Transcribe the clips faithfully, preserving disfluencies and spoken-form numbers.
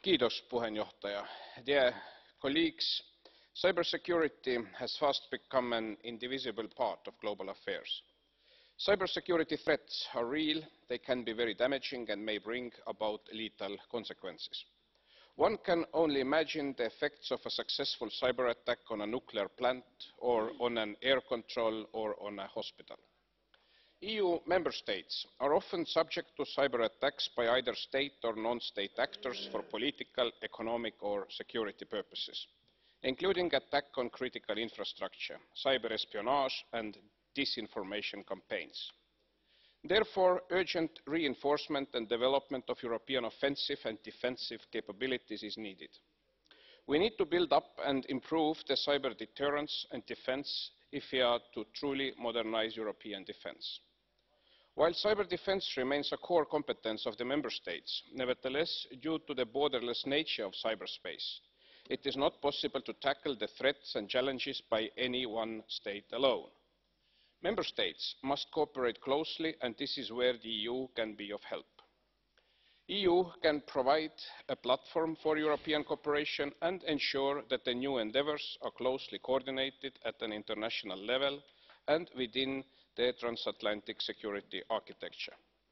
Kiitos, puheenjohtaja. Dear colleagues, cybersecurity has fast become an indivisible part of global affairs. Cybersecurity threats are real, they can be very damaging and may bring about lethal consequences. One can only imagine the effects of a successful cyber attack on a nuclear plant, or on an air control, or on a hospital. E U member states are often subject to cyber attacks by either state or non-state actors for political, economic or security purposes, including attack on critical infrastructure, cyber espionage and disinformation campaigns. Therefore, urgent reinforcement and development of European offensive and defensive capabilities is needed. We need to build up and improve the cyber deterrence and defense if we are to truly modernize European defense. While cyber defense remains a core competence of the member states, nevertheless, due to the borderless nature of cyberspace, it is not possible to tackle the threats and challenges by any one state alone. Member states must cooperate closely, and this is where the E U can be of help. The E U can provide a platform for European cooperation and ensure that the new endeavours are closely coordinated at an international level and within the transatlantic security architecture.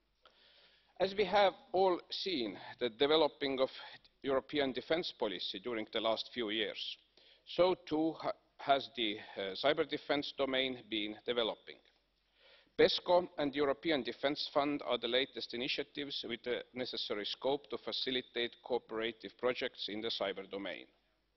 As we have all seen the developing of European defence policy during the last few years, so too has the uh, cyber defence domain been developing. PESCO and the European Defence Fund are the latest initiatives with the necessary scope to facilitate cooperative projects in the cyber domain.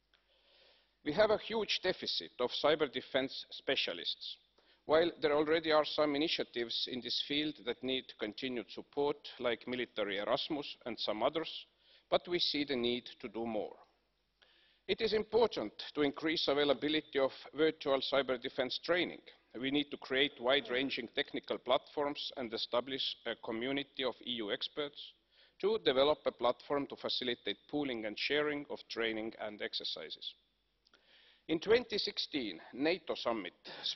We have a huge deficit of cyber defence specialists. While there already are some initiatives in this field that need continued support, like Military Erasmus and some others, but we see the need to do more. It is important to increase availability of virtual cyber defense training. We need to create wide-ranging technical platforms and establish a community of E U experts to develop a platform to facilitate pooling and sharing of training and exercises. In twenty sixteen, NATO summit,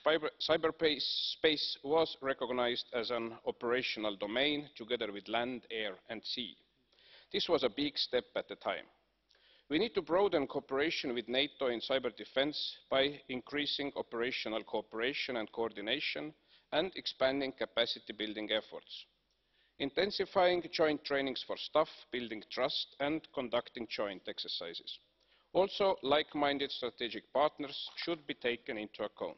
cyberspace was recognized as an operational domain together with land, air and sea. This was a big step at the time. We need to broaden cooperation with NATO in cyber defense by increasing operational cooperation and coordination and expanding capacity building efforts, intensifying joint trainings for staff, building trust and conducting joint exercises. Also, like-minded strategic partners should be taken into account.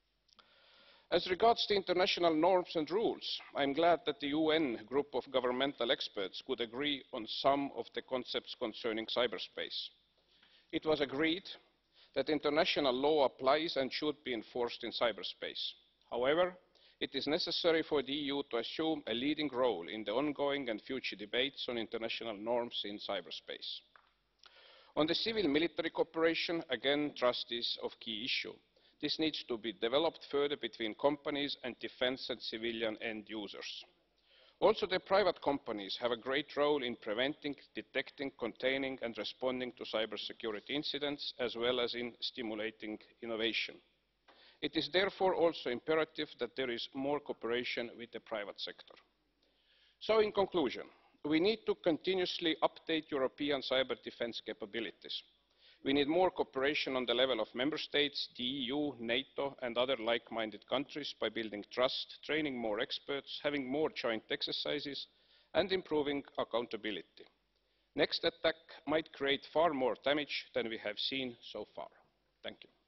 As regards the international norms and rules, I am glad that the U N group of governmental experts could agree on some of the concepts concerning cyberspace. It was agreed that international law applies and should be enforced in cyberspace. However, it is necessary for the E U to assume a leading role in the ongoing and future debates on international norms in cyberspace. On the civil-military cooperation, again, trust is of key issue. This needs to be developed further between companies and defence and civilian end users. Also, the private companies have a great role in preventing, detecting, containing and responding to cybersecurity incidents, as well as in stimulating innovation. It is therefore also imperative that there is more cooperation with the private sector. So, in conclusion, we need to continuously update European cyber defence capabilities. We need more cooperation on the level of member states, the E U, NATO and other like-minded countries by building trust, training more experts, having more joint exercises and improving accountability. Next attack might create far more damage than we have seen so far. Thank you.